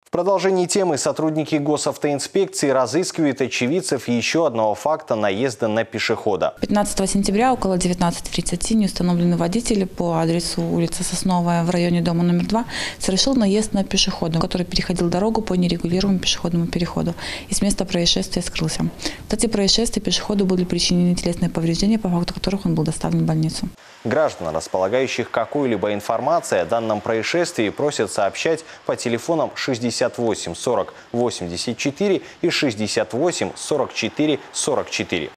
В продолжении темы сотрудники госавтоинспекции разыскивают очевидцев еще одного факта наезда на пешехода. 15 сентября около 19:30 неустановленный водитель по адресу улица Сосновая в районе дома номер 2 совершил наезд на пешехода, который переходил дорогу по нерегулируемому пешеходному переходу и с места происшествия скрылся. В ходе происшествия пешеходу были причинены телесные повреждения, по факту которых он был доставлен в больницу. Граждан, располагающих какой-либо информацией о данном происшествии, просят сообщать по телефонам 68 40 84 и 68 44 44.